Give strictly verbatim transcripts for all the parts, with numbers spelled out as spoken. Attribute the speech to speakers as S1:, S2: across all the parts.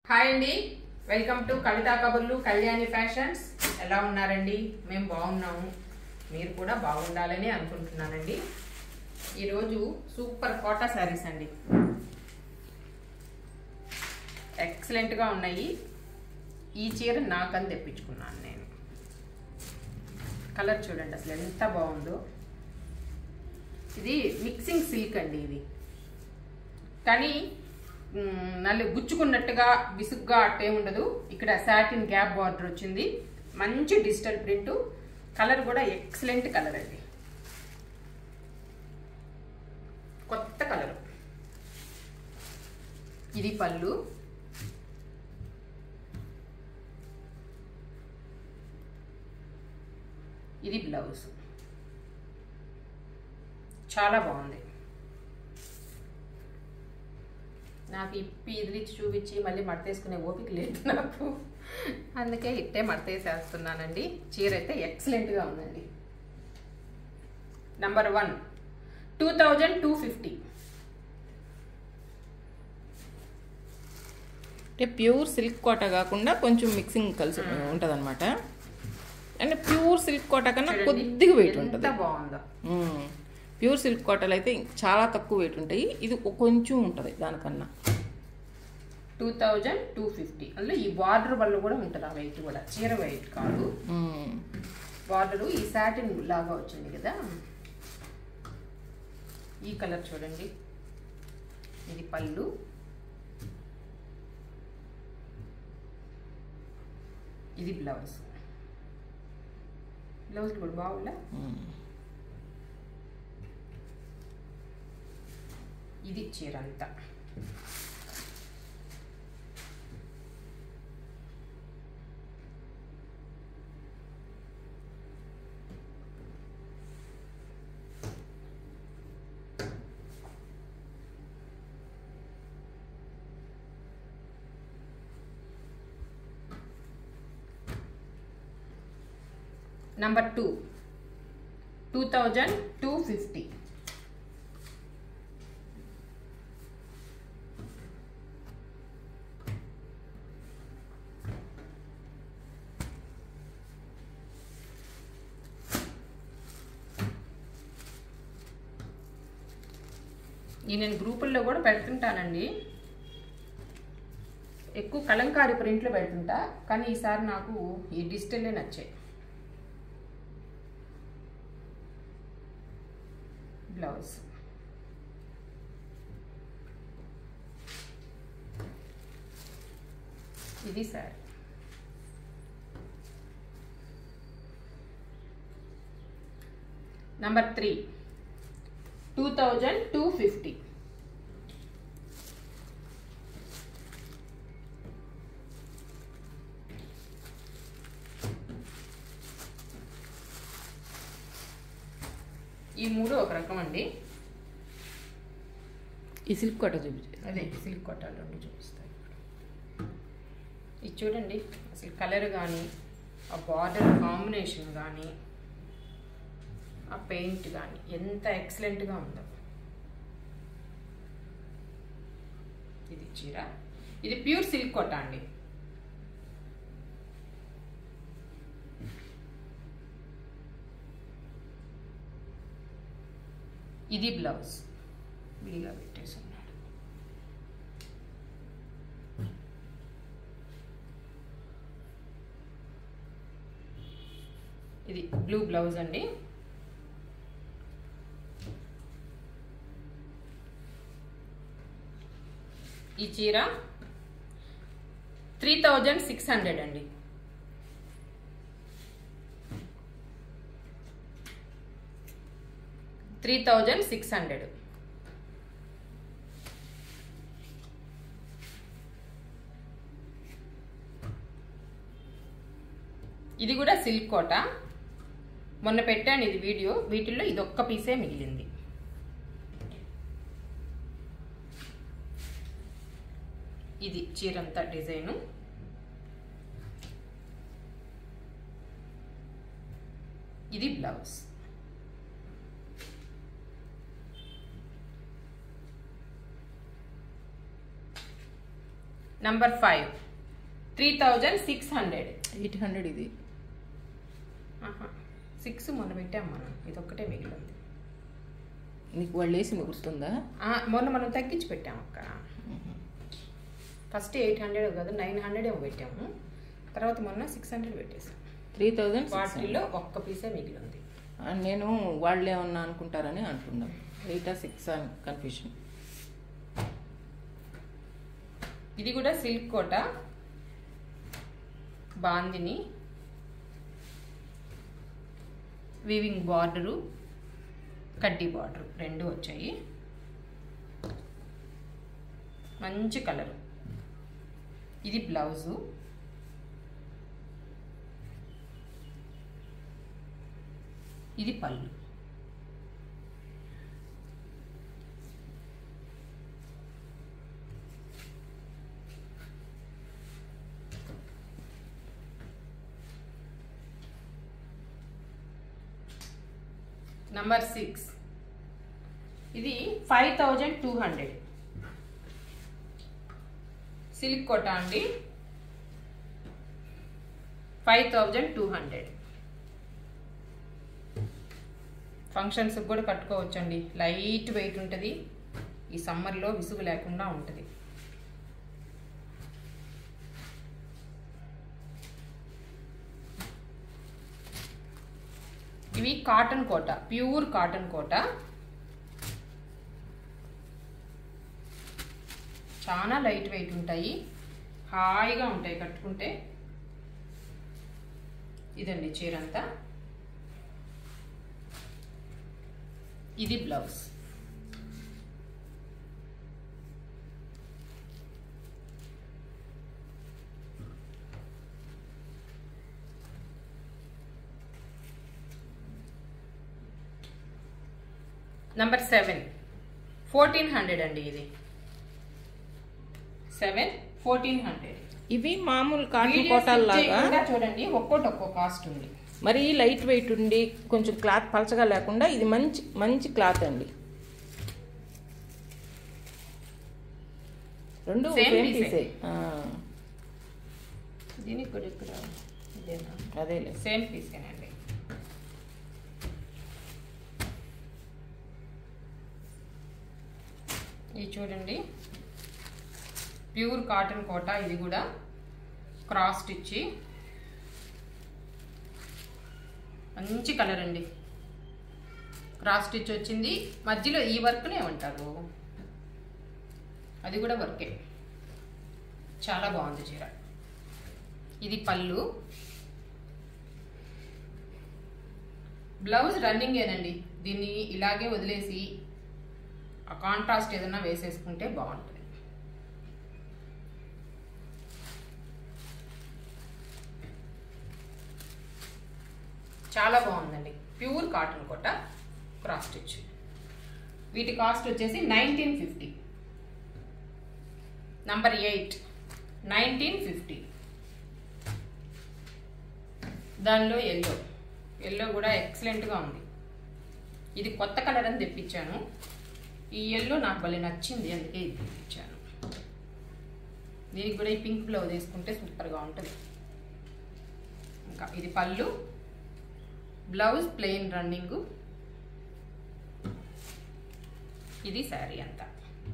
S1: Hi అండి, welcome to కవితా కబుర్లు Kalyani fashions. ఎలా ఉన్నారండి? మేము బాగున్నాము, మీరు కూడా బాగుండాలని అనుకుంటున్నానండి. ఈరోజు సూపర్ కోటా శారీస్ అండి, ఎక్సలెంట్గా ఉన్నాయి. ఈ చీర నాకని తెప్పించుకున్నాను నేను. కలర్ చూడండి అసలు ఎంత బాగుందో. ఇది మిక్సింగ్ సిల్క్ అండి ఇది, కానీ నల్లి గుచ్చుకున్నట్టుగా విసుగ్గా అట్టే ఉండదు. ఇక్కడ సాటిన్ గ్యాప్ బార్డర్ వచ్చింది, మంచి డిజిటల్ ప్రింట్. కలర్ కూడా ఎక్సలెంట్ కలర్ అండి, కొత్త కలర్. ఇది పళ్ళు, ఇది బ్లౌజ్. చాలా బాగుంది. నాకు ఇప్పి ఇదిలిచ్చి చూపించి మళ్ళీ మడతేసుకునే ఓపిక లేదు నాకు, అందుకే ఇట్టే మడతేసేస్తున్నానండి. చీర అయితే ఎక్సలెంట్గా ఉందండి. Number one two thousand two fifty
S2: అంటే ప్యూర్ సిల్క్ కోట కాకుండా కొంచెం మిక్సింగ్ కలిసి ఉంటుంది అనమాట. అంటే ప్యూర్ సిల్క్ కోట కన్నా కొద్దిగా వెయిట్ ఉంటుంది.
S1: బాగుందా?
S2: ప్యూర్ సిల్క్ కోటలు అయితే చాలా తక్కువ వెయిట్ ఉంటాయి, ఇది కొంచెం ఉంటుంది దానికన్నా.
S1: టూ థౌజండ్ టూ ఫిఫ్టీ అందులో ఈ బార్డర్ వల్ల కూడా ఉంటుంది ఆ వెయిట్ కూడా, చీర వెయిట్ కాదు. బార్డరు ఈ సాటిన్ లాగా వచ్చింది కదా. ఈ కలర్ చూడండి, ఇది పళ్ళు, ఇది బ్లౌజ్. బ్లౌజ్ కూడా బాగుందా? ఇది చీర అంతా. Number two two thousand two fifty ఈ నేను గ్రూపుల్లో కూడా పెడుతుంటానండి, ఎక్కువ కలంకారీ ప్రింట్లు పెడుతుంటా, కానీ ఈసారి నాకు ఈ డిజిటల్లే నచ్చాయి. బ్లౌజ్, ఇది sari. Number three two thousand two fifty ఈ మూడు ఒక రకం అండి.
S2: ఈ సిల్క్ కోట చూపించే,
S1: అదే సిల్క్ కోటాలు రెండు చూపిస్తాయి. ఇది చూడండి అసలు కలర్ కానీ, ఆ బార్డర్ కాంబినేషన్ కానీ, ఆ పెయింట్ కానీ ఎంత ఎక్సలెంట్గా ఉందో. ఇది చీర, ఇది ప్యూర్ సిల్క్ కోట అండి. ఇది బ్లౌజ్, విడిగా పెట్టేసి ఉన్నాడు. ఇది బ్లూ బ్లౌజ్ అండి. ఈ చీర త్రీ థౌజండ్ సిక్స్ హండ్రెడ్ అండి. త్రీ థౌజండ్ సిక్స్ హండ్రెడ్ ఇది కూడా సిల్క్ కోట. మొన్న పెట్టాను ఇది వీడియో, వీటిల్లో ఇది ఒక్క పీసే మిగిలింది. ఇది చీరంతా డిజైను. ఇది blouse. Number five three thousand six hundred
S2: eight hundred ఇది.
S1: సిక్స్ మొన్న పెట్టాం మనం, ఇది ఒక్కటే మిగిలింది.
S2: నీకు వాళ్ళు వేసింది గుర్తుందా?
S1: మొన్న మనం తగ్గించి పెట్టాము అక్క. ఫస్ట్ ఎయిట్ హండ్రెడ్ కదా నైన్ హండ్రెడ్ ఏమో పెట్టాము, తర్వాత మొన్న సిక్స్ హండ్రెడ్ పెట్టేసాం.
S2: త్రీ థౌజండ్
S1: వాటిల్లో ఒక్క పీసే మిగిలింది.
S2: నేను వాళ్ళే ఏమన్నా అనుకుంటారని అంటున్నాను. ఎయిట్ ఆ సిక్స్ అని కన్ఫ్యూషన్.
S1: ఇది కూడా silk Kota bandhani weaving border కడ్డీ బార్డరు రెండు వచ్చాయి. మంచి కలరు. ఇది బ్లౌజు. ఇది పళ్ళు. నంబర్ సిక్స్ ఇది five thousand two hundred silk Kota అండి. Five thousand two hundred functions కూడా కట్టుకోవచ్చండి. లైట్ వెయిట్ ఉంటుంది, ఈ సమ్మర్లో విసుగు లేకుండా ఉంటుంది. ఇవి cotton Kota, pure cotton Kota. చాలా లైట్ వెయిట్ ఉంటాయి, హాయిగా ఉంటాయి కట్టుకుంటే. ఇదండి చీరంతా. ఇది blouse. Number seven fourteen hundred అండి. ఇది సెవెన్ ఫోర్టీన్ హండ్రెడ్.
S2: ఇవి మామూలు కాటన్ కోటాలు లాగా
S1: చూడండి, ఒక్కోటి ఒక్కో కాస్ట్ ఉంది.
S2: మరి లైట్ వెయిట్ ఉండి కొంచెం క్లాత్ పలచగా లేకుండా ఇది మంచి మంచి క్లాత్ అండి. రెండు సేమ్ పీసే.
S1: దీనికి కూడా ఇక్కడ
S2: అదేలే
S1: సేమ్ పీసేనండి. ఇది చూడండి, ప్యూర్ కాటన్ కోట. ఇది కూడా క్రాస్ స్టిచ్, మంచి కలర్ అండి. క్రాస్ స్టిచ్ వచ్చింది, మధ్యలో ఈ వర్క్నే ఏమంటారు, అది కూడా వర్కే. చాలా బాగుంది చీర. ఇది పళ్ళు. బ్లౌజ్ రన్నింగ్ ఏనండి. దీన్ని ఇలాగే వదిలేసి ఆ కాంట్రాస్ట్ ఏదైనా వేసేసుకుంటే బాగుంటుంది. చాలా బాగుందండి. Pure cotton Kota cross stitch. వీటి కాస్ట్ వచ్చేసి nineteen fifty. Number eight nineteen fifty. దానిలో ఎల్లో ఎల్లో కూడా ఎక్సలెంట్గా ఉంది. ఇది కొత్త కలర్ అని తెప్పించాను. ఈ ఎల్లో నాకు భలే నచ్చింది, అందుకే ఇది తెప్పించాను. దీనికి కూడా ఈ పింక్ బ్లౌజ్ వేసుకుంటే సూపర్గా ఉంటుంది. ఇంకా ఇది పళ్ళు, బ్లౌజ్ ప్లెయిన్ రన్నింగ్. ఇది శారీ అంతా.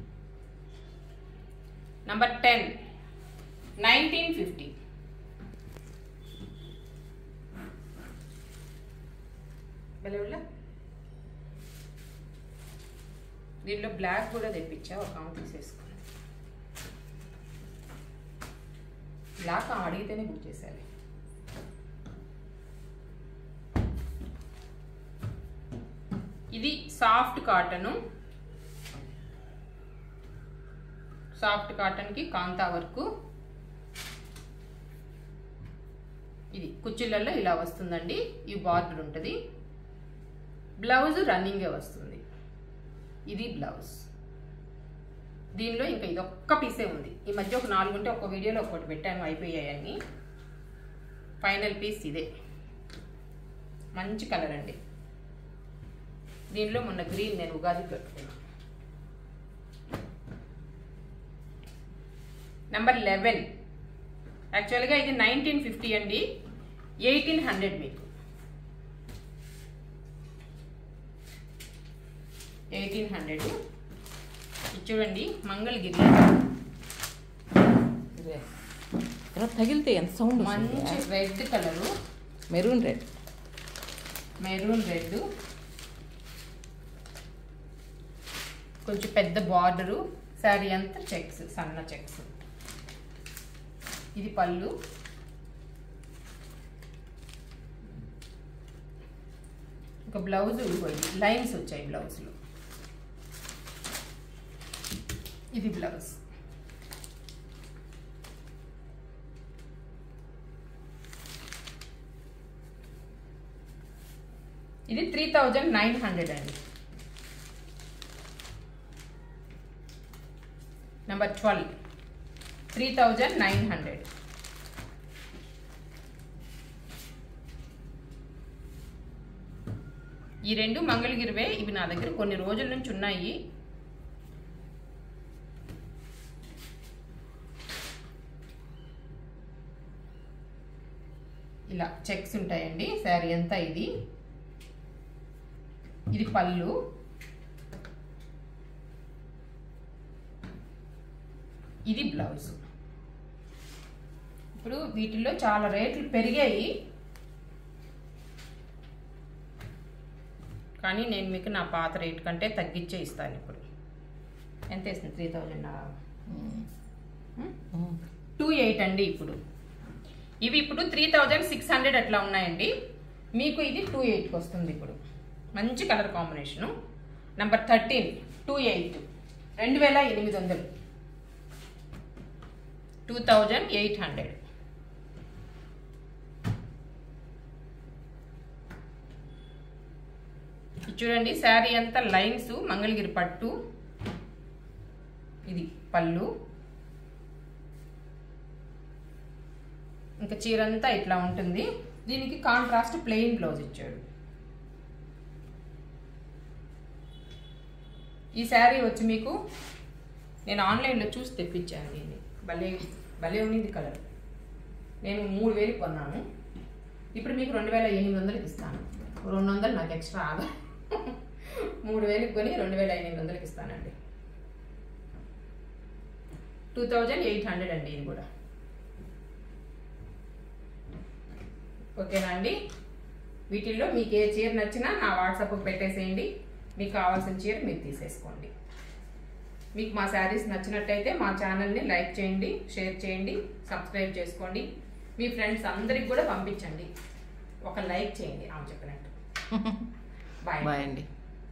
S1: Number ten nineteen fifty. బెలవుల్లా దీనిలో బ్లాక్ కూడా తెప్పించా, ఒక ఆమె తీసేసుకుని. బ్లాక్ అడిగితేనే బుక్ చేసేయాలి. ఇది సాఫ్ట్ కాటను. సాఫ్ట్ కాటన్కి కాంతా వర్క్. ఇది కుచ్చిళ్ళల్లో ఇలా వస్తుందండి. ఈ బార్డర్ ఉంటుంది. బ్లౌజ్ రన్నింగే వస్తుంది. ఇది బ్లౌజ్. దీనిలో ఇంకా ఇది ఒక్క పీసే ఉంది. ఈ మధ్య ఒక నాలుగు ఉంటే ఒక వీడియోలో ఒకటి పెట్టాను, అయిపోయాయని. ఫైనల్ పీస్ ఇదే. మంచి కలర్ అండి. దీనిలో మొన్న గ్రీన్ నేను ఉగాది పెట్టుకున్నాను. Number eleven. యాక్చువల్గా ఇది నైన్టీన్ ఫిఫ్టీ అండి, ఎయిటీన్ హండ్రెడ్ మీకు. Eighteen hundred. ఇది చూడండి మంగళగిరి,
S2: తగిలితే ఎంత సౌండ్.
S1: మంచి red colour,
S2: maroon red.
S1: Maroon red, కొంచెం పెద్ద బార్డరు, శారీ అంతా చెక్స్, సన్న చెక్స్. ఇది పళ్ళు. ఒక బ్లౌజ్ లైన్స్ వచ్చాయి బ్లౌజ్లో. ఇది బ్లౌజ్. ఇది త్రీ థౌజండ్ నైన్ హండ్రెడ్ అండి. Number twelve, three thousand nine hundred. ఈ రెండు మంగళగిరివే. ఇవి నా దగ్గర కొన్ని రోజుల నుంచి ఉన్నాయి. ఇలా చెక్స్ ఉంటాయండి శారీ అంతా. ఇది ఇది పళ్ళు. ఇది బ్లౌజ్. ఇప్పుడు వీటిల్లో చాలా రేట్లు పెరిగాయి, కానీ నేను మీకు నా పాత రేట్ కంటే తగ్గించే ఇస్తాను. ఇప్పుడు ఎంత వేస్తుంది? త్రీ థౌజండ్ టూ ఎయిట్ అండి. ఇప్పుడు ఇవి ఇప్పుడు త్రీ థౌజండ్ సిక్స్ హండ్రెడ్ అట్లా ఉన్నాయండి. మీకు ఇది టూ ఎయిట్కి వస్తుంది. ఇప్పుడు మంచి colour combination. Number thirteen, two eight, రెండు వేల ఎనిమిది వందలు, టూ థౌజండ్ ఎయిట్ హండ్రెడ్. చూడండి శారీ అంతా లైన్స్, మంగళగిరి పట్టు. ఇది పళ్ళు. ఇంకా చీర అంతా ఇట్లా ఉంటుంది. దీనికి కాంట్రాస్ట్ ప్లెయిన్ బ్లౌజ్ ఇచ్చాడు. ఈ శారీ వచ్చి మీకు నేను ఆన్లైన్లో చూసి తెప్పించాను. దీన్ని భలే భలే ఉన్నింది కలర్. నేను మూడు వేలు కొన్నాను. ఇప్పుడు మీకు రెండు వేల ఎనిమిది వందలకి ఇస్తాను. రెండు వందలు నాకు ఎక్స్ట్రా ఆగా. మూడు వేలకు కొని రెండు వేల ఎనిమిది వందలకి ఇస్తానండి. టూ థౌజండ్ ఎయిట్ హండ్రెడ్ అండి. ఇది కూడా ఓకేనా అండి. వీటిల్లో మీకు ఏ చీర నచ్చినా నా వాట్సాప్కి పెట్టేసేయండి. మీకు కావాల్సిన చీర మీరు తీసేసుకోండి. మీకు మా శారీస్ నచ్చినట్టయితే మా ఛానల్ని లైక్ చేయండి, షేర్ చేయండి, సబ్స్క్రైబ్ చేసుకోండి. మీ ఫ్రెండ్స్ అందరికి కూడా పంపించండి. ఒక లైక్ చేయండి ఆమె చెప్పినట్టు. బాయ్
S2: బాయ్ అండి.